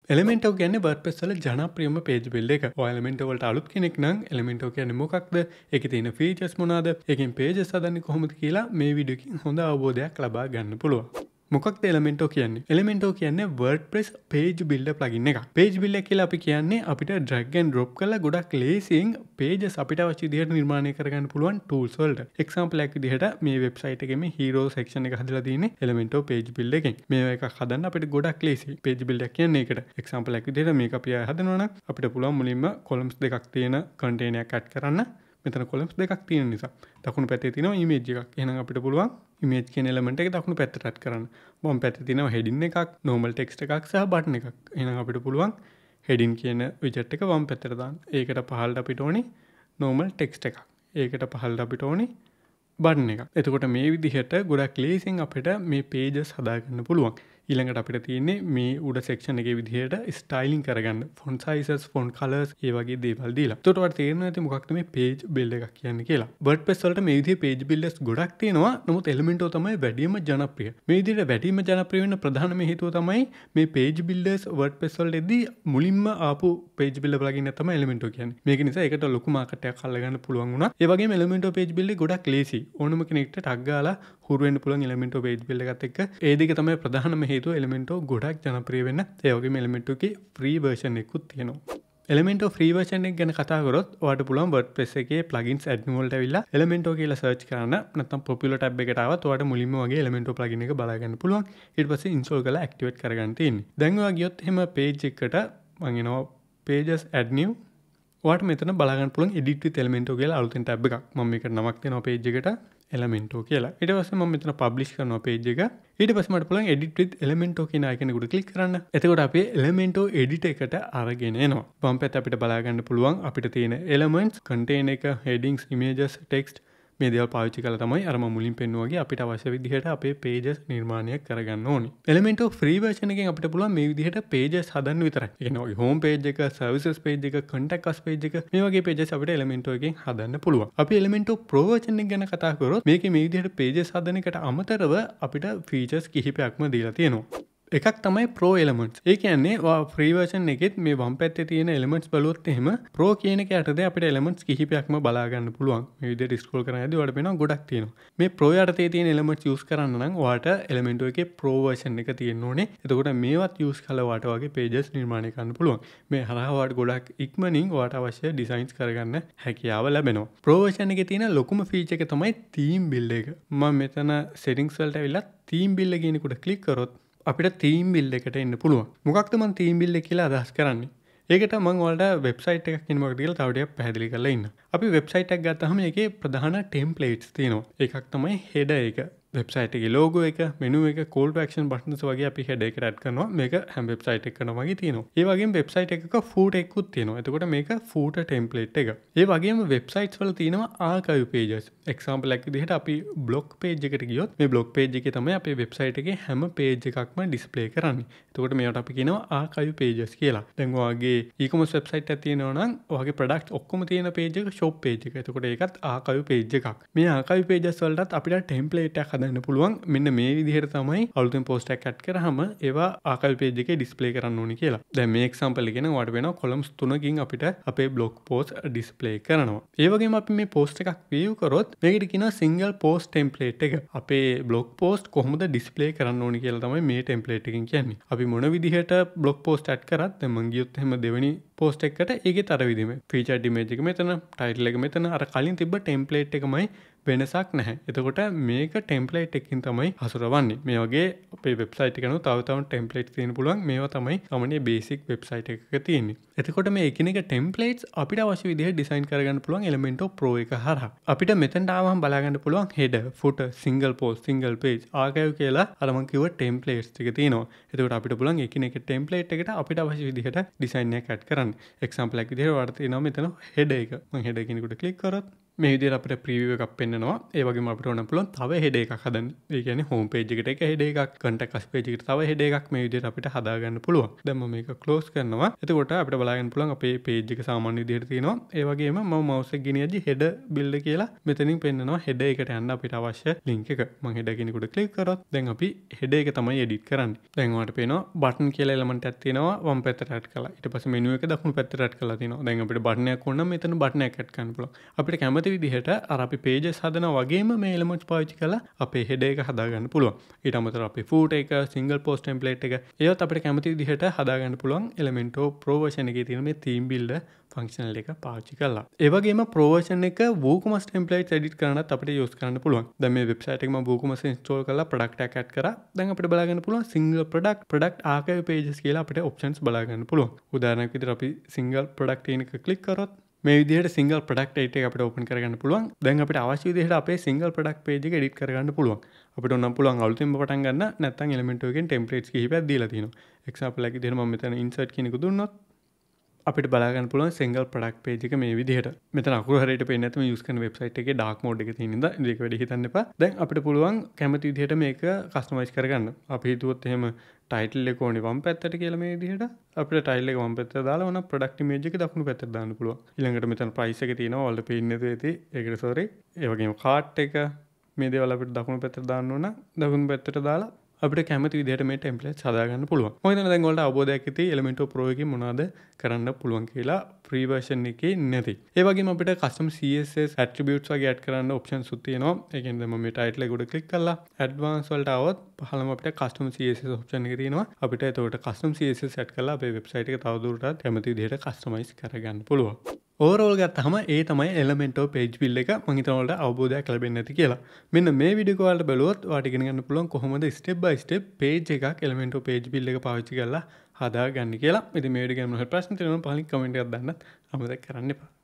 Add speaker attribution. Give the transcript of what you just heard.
Speaker 1: Elementor කියන්නේ WordPress වල ජනප්‍රියම page builder එක. ඔය Elementor වලට අලුත් කෙනෙක් නම් Elementor කියන්නේ මොකක්ද? ඒකේ තියෙන features මොනවාද? ඒකෙන් pages හදන්නේ කොහොමද කියලා මේ වීඩියෝ එකකින් හොඳ අවබෝධයක් ලබා ගන්න පුළුවන්. මොකක්ද Elementor කියන්නේ? Elementor කියන්නේ WordPress page builder plugin එකක්. Page builder කියලා අපි කියන්නේ අපිට drag and drop කරලා ගොඩක් ලේසියෙන් pages අපිට අවශ්‍ය විදිහට නිර්මාණය කරගන්න පුළුවන් tools වලට. example එකක් විදිහට මේ website එකේ මේ hero section එක හදලා තියෙන්නේ Elementor page builder එකෙන්. මේ එකක් හදන්න අපිට ගොඩක් ලේසියි. page builder කියන්නේ ඒකට. example එකක් විදිහට මේක අපි හදනවා නම් අපිට පුළුවන් මුලින්ම columns දෙකක් තියෙන container එකක් add කරන්න. මෙතන columns දෙකක් තියෙන නිසා දකුණු පැත්තේ තියෙනවා image එකක්. එහෙනම් අපිට පුළුවන් image කියන element එක දකුණු පැත්තට add කරන්න. වම් පැත්තේ තියෙනවා heading එකක්, normal text එකක් සහ button එකක්. එහෙනම් අපිට පුළුවන් heading කියන widget එක වම් පැත්තට දාන්න. ඒකට පහළට අපිට ඕනේ normal text එකක්. ඒකට පහළට අපිට ඕනේ button එකක්. එතකොට මේ විදිහට ගොඩක් ලේසියෙන් අපිට මේ pages හදාගන්න පුළුවන්. ඊළඟට අපිට තියෙන්නේ මේ උඩ section එකේ විදිහට styling කරගන්න font sizes, font colors ඒ වගේ දේවල් දීලා. එතකොට ඔයාලට තේරෙනවා ඇති මොකක්ද මේ page builder එකක් කියන්නේ කියලා. WordPress වලට මේ විදිහේ page builders ගොඩක් තියෙනවා. නමුත් Elementor තමයි වැඩිම ජනප්‍රිය. මේ විදිහට වැඩිම ජනප්‍රිය වෙන්න ප්‍රධානම හේතුව තමයි මේ page builders WordPress වලදී මුලින්ම ආපු page builder plugin එක තමයි Elementor කියන්නේ. මේක නිසා ඒකට ලොකු මාකට් එකක් අල්ලගන්න පුළුවන් වුණා. ඒ වගේම Elementor page builder ගොඩක් ලේසි. ඕනම කෙනෙක්ට ටග් ගාලා හුරු වෙන්න පුළුවන් Elementor page builder එකත් එක්ක. ඒ දෙක තමයි ප්‍රධානම හේතුව Elementor ගොඩක් ජනප්‍රිය වෙන්න. ඒ වගේම Elementor එකේ free version එකකුත් තියෙනවා. Elementor free version එක ගැන කතා කරොත් ඔයාලට පුළුවන් WordPress එකේ plugins admin වලට ඇවිල්ලා Elementor කියලා search කරන්න. නැත්නම් popular tab එකට ආවත් ඔයාලට මුලින්ම වගේ Elementor plugin එක බලා ගන්න පුළුවන්. ඊට පස්සේ install කරලා activate කරගන්න තියෙන්නේ. දැන් ඔයා ගියොත් එහෙම page එකට මම එනවා pages add new. ඔයාලට මෙතන බලා ගන්න පුළුවන් edit with Elementor කියලා අලුතෙන් tab එකක්. මම මේකට නමක් දෙනවා page එකට Elementor කියලා. ඊට පස්සේ මම මෙතන publish කරනවා page එක. ඊට පස්සේ මට පුළුවන් edit with Elementor කියන icon එකට click කරන්න. එතකොට අපි Elementor edit එකට අරගෙන එනවා. වම් පැත්තේ අපිට බලා ගන්න පුළුවන් අපිට තියෙන elements, contain එක, headings, images, text මේ දේවල් පාවිච්චි කරලා තමයි අර මම මුලින් පෙන්නුවා වගේ අපිට අවශ්‍ය විදිහට අපේ pages නිර්මාණය කරගන්න ඕනේ. Elementor free version එකෙන් අපිට පුළුවන් මේ විදිහට pages හදන්න විතරයි. ඒ කියන්නේ home page එක, services page එක, contact us page එක මේ වගේ pages අපිට Elementor එකෙන් හදන්න පුළුවන්. අපි Elementor pro version එක ගැන කතා කරොත් මේකේ මේ විදිහට pages හදන එකට අමතරව අපිට features කිහිපයක්ම දීලා තියෙනවා. එකක් තමයි Pro Elements. ඒ කියන්නේ free version එකෙත් මේ වම් පැත්තේ තියෙන elements බලුවොත් එහෙම Pro කියන එක යටතේ අපිට elements කිහිපයක්ම බලා ගන්න පුළුවන්. මේ විදිහට scroll කරන යද්දී ඔයාලට පේනවා ගොඩක් තියෙනවා. මේ Pro යටතේ තියෙන elements use කරන්න නම් ඔයාලට Elementor එකේ Pro version එක තියෙන්න ඕනේ. එතකොට මේවත් use කරලා ඔයාලට වගේ pages නිර්මාණය කරන්න පුළුවන්. මේ හරහා ඔයාලට ගොඩක් ඉක්මනින් ඔයාලට අවශ්‍ය designs කරගන්න හැකියාව ලැබෙනවා. Pro version එකේ තියෙන ලොකුම feature එක තමයි theme build එක. මම මෙතන settings වලට ඇවිල්ලා theme build එක කියන එකට click කරොත් අපිට theme build එකට එන්න පුළුවන්. මොකක්ද මම theme build එක කියලා අදහස් කරන්නේ? ඒකට මම ඔයාලට website එකක් කියන මොකක්ද කියලා තව ටිකක් පැහැදිලි කරලා ඉන්න. අපි website එකක් ගත්තාම ඒකේ ප්‍රධාන templates තියෙනවා. එකක් තමයි header එක. website එකේ logo එක, menu එක, call to action buttons වගේ අපි header එකට add කරනවා. මේක හැම website එකකම වගේ තියෙනවා. ඒ වගේම website එකක footer එකකුත් තියෙනවා. එතකොට මේක footer template එක. ඒ වගේම websites වල තියෙනවා archive pages. example එකක් විදිහට අපි blog page එකට ගියොත් මේ blog page එකේ තමයි අපේ website එකේ හැම page එකක්ම display කරන්නේ. එතකොට මේවට අපි කියනවා archive pages කියලා. දැන් ඔයාගේ e-commerce website එකක් තියෙනවා නම් ඔයාගේ product ඔක්කොම තියෙන page එක shop page එක. එතකොට ඒකත් archive page එකක්. මේ archive pages වලටත් අපිට template එකක් හදන්න පුළුවන්. මෙන්න මේ විදිහට තමයි අලුතෙන් post එකක් add කරාම ඒවා archive page එකේ display කරන්න ඕනේ කියලා. දැන් මේ example එකේ නම් ඔයාලට වෙනවා columns 3කින් අපිට අපේ blog post display කරනවා. ඒ වගේම අපි මේ post එකක් view කරොත් මේකට කියනවා single post template එක. අපේ blog post කොහොමද display කරන්න ඕනේ කියලා තමයි මේ template එකෙන් කියන්නේ. අපි මොන විදිහට blog post add කරත් දැන් මම ගියොත් එහෙම දෙවෙනි post එකකට ඒකෙත් අර විදිහම featured image එක මෙතන, title එක මෙතන, අර කලින් තිබ්බ template එකමයි වෙනසක් නැහැ. එතකොට මේක template එකකින් තමයි හසුරවන්නේ. මේ වගේ අපේ website එකේ නෝ තව templates තියෙන්න පුළුවන්. මේවා තමයි සාමාන්‍ය basic website එකක තියෙන්නේ. එතකොට මේ එකිනෙක templates අපිට අවශ්‍ය විදිහට design කරගන්න පුළුවන් Elementor Pro එක හරහා. අපිට මෙතනට ආවම බලා ගන්න පුළුවන් header, footer, single post, single page, archive කියලා අර මම කිව්ව templates ටික තියෙනවා. එතකොට අපිට පුළුවන් එකිනෙක template එකට අපිට අවශ්‍ය විදිහට design එකක් add කරන්න. example එකක් විදිහට ඔයාලට තියෙනවා මෙතන header එක. මම header කෙනෙකුට click කරොත් මේ විදිහට අපිට ප්‍රීවියු එකක් පෙන්නනවා. ඒ වගේම අපිට ඕන පුළුවන් තව හෙඩ් එකක් හදන්න. ඒ කියන්නේ හෝම් පේජ් එකට එක හෙඩ් එකක්, කන්ටැක්ට් අස් පේජ් එකට තව හෙඩ් එකක් මේ විදිහට අපිට හදා ගන්න පුළුවන්. දැන් මම මේක ක්ලෝස් කරනවා. එතකොට අපිට බලා ගන්න පුළුවන් අපේ පේජ් එක සාමාන්‍ය විදිහට තියෙනවා. ඒ වගේම මම මවුස් එක ගෙනියද්දි හෙඩ් බිල්ඩර් කියලා මෙතනින් පෙන්නනවා හෙඩ් එකට යන්න අපිට අවශ්‍ය ලින්ක් එක. මම හෙඩ් කෙනෙකුට ක්ලික් කරොත් දැන් අපි හෙඩ් එක තමයි එඩිට් කරන්නේ. දැන් ඔයාලට පේනවා බටන් කියලා එලමන්ට් එකක් තියෙනවා වම් පැත්තට ඇඩ් කරලා. ඊට පස්සේ මෙනු එක දකුණු පැත්තට ඇඩ් කරලා තියෙනවා. දැන් අපිට බටන් එකක් ඕන නම් මෙතන බටන් එකක් ඇඩ් කරන්න පුළුවන්. අපිට කැමති විදිහට අර අපි pages හදනා වගේම මේ elements පාවිච්චි කරලා අපේ header එක හදා ගන්න පුළුවන්. ඊට අමතරව අපේ footer එක, single post template එක ඒවත් අපිට කැමති විදිහට හදා ගන්න පුළුවන් Elementor Pro version එකේ තියෙන මේ theme builder ෆන්ක්ෂනල් එක පාවිච්චි කරලා. ඒ වගේම Pro version එක WooCommerce templates edit කරන්නත් අපිට use කරන්න පුළුවන්. දැන් මේ website එක මම WooCommerce install කරලා product එකක් add කරා. දැන් අපිට බලා ගන්න පුළුවන් single product archive pages කියලා අපිට options බලා ගන්න පුළුවන්. උදාහරණයක් විදිහට අපි single product එක click කරොත් මේ විදිහට single product edit එක අපිට open කරගන්න පුළුවන්. දැන් අපිට අවශ්‍ය විදිහට අපේ single product page එක edit කරගන්න පුළුවන්. අපිට ඕනම් පුළුවන් අලුතින්ම පටන් ගන්න නැත්නම් Elementor එකෙන් templates කිහිපයක් දීලා තියෙනවා. example එකක් විදිහට මම මෙතන insert කියන එක දුන්නොත් අපිට බලා ගන්න පුළුවන් single product page එක මේ විදිහට. මෙතන අකුරු හරියට පේන්නේ නැත්නම් use කරන website එකේ dark mode එක තියෙන ඉඳලා ඒක වැඩි හිතන්න එපා. දැන් අපිට පුළුවන් කැමති විදිහට මේක customize කරගන්න. අපි හිතුවොත් එහෙම title එක ඕනේ වම් පැත්තට කියලා මේ විදිහට. අපිට title එක වම් පැත්තට දාලා ඕන product image එක දකුණු පැත්තට දාන්න පුළුවන්. ඊළඟට මෙතන price එක තියෙනවා. ඔයාලට පේන්නේ නැතුව ඇති. ඒකට sorry. ඒ වගේම cart එක මේ දේවල් අපිට දකුණු පැත්තට දාන්න ඕන. දකුණු පැත්තට දාලා අපිට කැමති විදිහට මේ templates හදා ගන්න පුළුවන්. මම හිතනවා දැන් ඔයාලට අවබෝධයක් ඇති Elementor Pro එකකින් මොනවද කරන්න පුළුවන් කියලා free version එකේ නැති. ඒ වගේම අපිට custom CSS attributes වගේ add කරන්න options උත් තියෙනවා. ඒ කියන්නේ දැන් මම මේ title එක උඩ click කරලා advanced වලට આવොත් පහළම අපිට custom CSS option එක තියෙනවා. අපිට එතකොට custom CSS set කරලා අපේ website එක තවදුරටත් කැමති විදිහට customize කරගන්න පුළුවන්. ඕවරෝල් ගත්තහම ඒ තමයි Elementor Page Builder එක. මම හිතනවා ඔයාලට අවබෝධයක් ලැබෙන්නේ නැති කියලා. මෙන්න මේ වීඩියෝ එක ඔයාලට බලුවොත් ඔයාලට ඉගෙන ගන්න පුළුවන් කොහොමද step by step page එකක් Elementor Page Builder එක පාවිච්චි කරලා හදාගන්නේ කියලා. ඉතින් මේ වීඩියෝ ගැන මොනවද ප්‍රශ්න තියෙනවා නම් පහලින් කමෙන්ට් එකක් දාන්න අමතක කරන්න එපා.